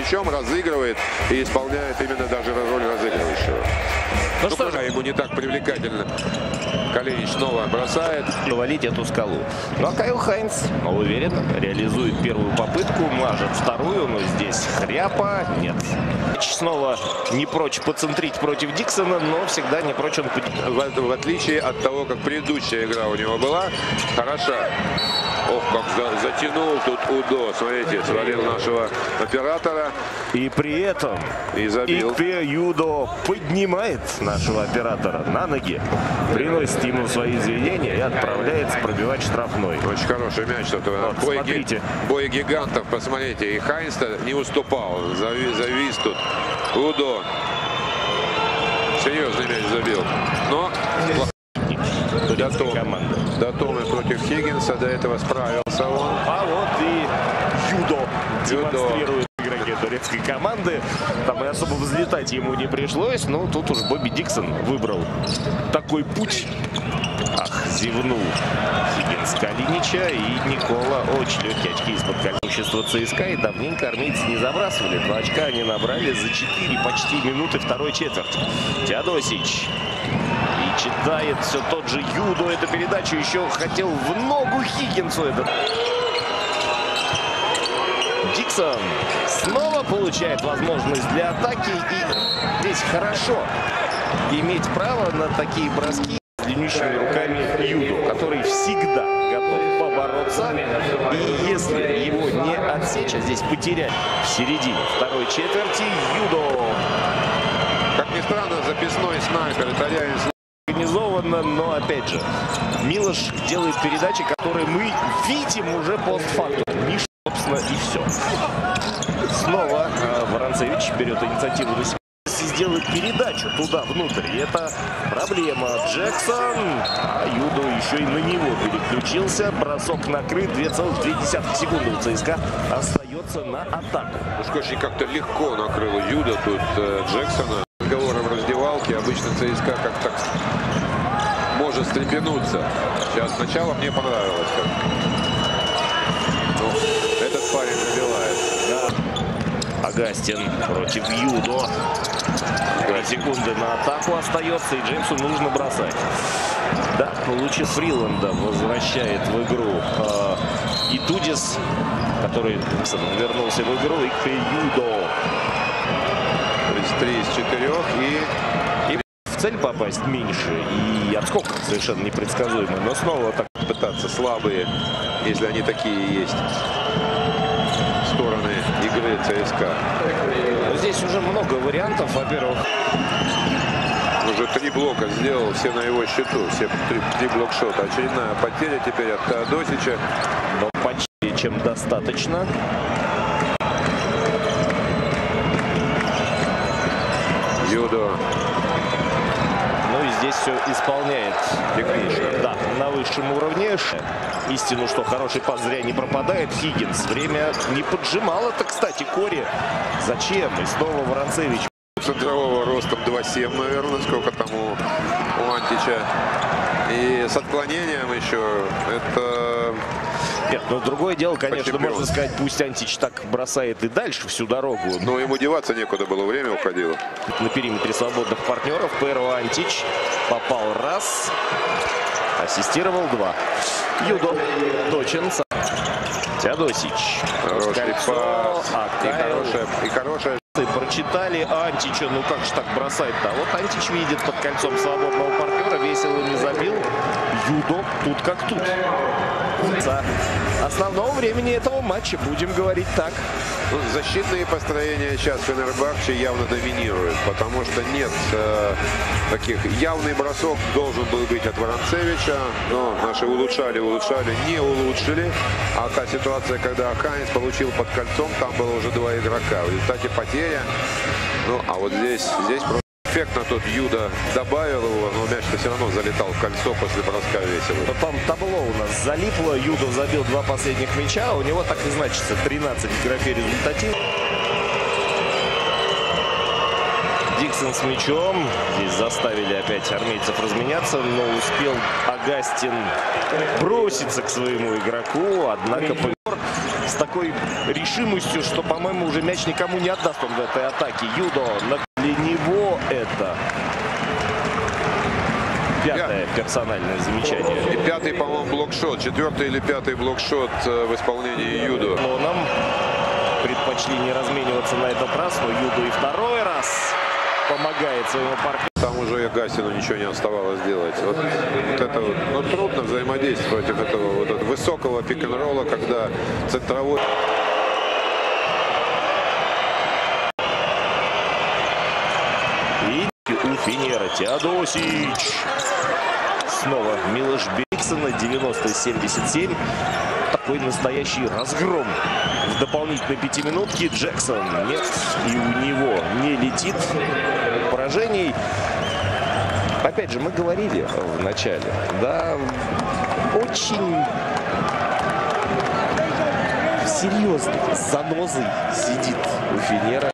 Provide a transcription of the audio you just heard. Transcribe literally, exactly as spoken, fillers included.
мячом, разыгрывает и исполняет именно даже роль разыгрывающего. Ну, ну что же, ему не так привлекательно. Калинич снова бросает. Валить эту скалу. Ну а Кайл Хайнс уверенно реализует первую попытку, мажет вторую, но здесь хряпа нет. Снова не прочь поцентрить против Диксона, но всегда не прочь он... В, в отличие от того, как предыдущая игра у него была, хороша. Ох, как за, затянул тут Удо. Смотрите, свалил нашего оператора. И при этом и забил. Икпе Юдо поднимает нашего оператора на ноги, приносит ему свои извинения и отправляется пробивать штрафной. Очень хороший мяч. Вот, бой, смотрите. Бой гигантов, посмотрите. И Хайнс-то не уступал. Завис, завис тут Удо. Серьезный мяч забил. Но... До Томы против Хиггинса, до этого справился он. А вот и Юдо демонстрирует игроки турецкой команды. Там и особо взлетать ему не пришлось, но тут уж Бобби Диксон выбрал такой путь. Ах, зевнул Хиггинс Калинича, и Никола очень легкие очки из-под преимущества ЦСКА. И давненько армейцы не забрасывали. Два очка они набрали за четыре почти минуты второй четверти. Теодосич. И читает все тот же Юдо эту передачу. Еще хотел в ногу Хиггинсу этот. Диксон снова получает возможность для атаки. И здесь хорошо иметь право на такие броски с длиннющими руками Юдо, который всегда готов побороться. И если его не отсечь, а здесь потерять в середине второй четверти, Юдо. Как ни странно, записной снайпер итальянец. Организованно, но опять же Милош делает передачи, которые мы видим уже постфактум. Миш, собственно, и все. Снова э, Воронцевич берет инициативу на себя и сделает передачу туда внутрь. И это проблема. Джексон, а Юдо еще и на него переключился. Бросок накрыт. две целых две десятых секунды у ЦСКА остается на атаку. Уж очень как-то легко накрыл Юдо тут э, Джексона. Разговоры в раздевалке. Обычно ЦСКА как-то может стрепенуться. Сейчас сначала мне понравилось. Как... Ну, этот парень забивает. Да. Агастин против Юдо. Две секунды на атаку остается, и Джеймсу нужно бросать. Да, получив Фриланда, возвращает в игру э, и Дудис, который вернулся в игру, и Юдо. То есть три из четырех, и... и в цель попасть меньше, и отскок совершенно непредсказуемый. Но снова так пытаться слабые, если они такие есть, стороны игры ЦСКА. Но здесь уже много вариантов. Во-первых, уже три блока сделал, все на его счету, все три, три блокшота. Очередная потеря теперь от Теодосича. Но почти чем достаточно. Юдо. Ну и здесь все исполняет технично. Да, на высшем уровне. Истину, что хороший пас зря не пропадает. Хиггинс. Время не поджимало-то, кстати, Кори. Зачем? И снова Воронцевич. Центрового ростом два семь, наверное, сколько там у, у Антича. И с отклонением еще. Это... Нет, но другое дело, конечно, Почемпион. можно сказать, пусть Антич так бросает и дальше всю дорогу. Но ему деваться некуда было, время уходило. На периметре свободных партнеров Перо Антич попал раз, ассистировал два. Юдо точен. Теодосич. Хороший пас. А и, хорошая, и хорошая. Прочитали Антича, ну как же так бросает-то? А вот Антич видит под кольцом свободного партнера, весело не забил. Юдо тут как тут. За основного времени этого матча, будем говорить так. Ну, защитные построения сейчас Фенербахче явно доминируют, потому что нет э, таких. Явный бросок должен был быть от Воронцевича, но наши улучшали, улучшали, не улучшили. А та ситуация, когда Хайнс получил под кольцом, там было уже два игрока. В результате потеря. Ну, а вот здесь, здесь просто эффектно тут Юдо добавил его, но мяч-то все равно залетал в кольцо после броска весело. Но там табло у нас залипло. Юдо забил два последних мяча. У него так и значится тринадцать в графе результатив. Диксон с мячом. Здесь заставили опять армейцев разменяться, но успел Агастин броситься к своему игроку. Однако с такой решимостью, что, по-моему, уже мяч никому не отдаст он в этой атаке. Юдо, для него это пятое персональное замечание. И пятый, по-моему, блокшот. Четвертый или пятый блокшот в исполнении Юдо. Но нам предпочли не размениваться на этот раз, но Юдо и второй раз помогает своему партнеру. Там уже Гасину ничего не оставалось делать. Вот, вот это вот, ну, трудно взаимодействовать против этого вот этого высокого пик-н-ролла, когда центровой... И у Фенера Теодосич. Снова Милош Бедиксон на девяносто семьдесят семь. Такой настоящий разгром в дополнительной пятиминутке. Джексон нет, и у него не летит поражений. Опять же, мы говорили в начале, да, очень серьезно, с занозой сидит у Фенера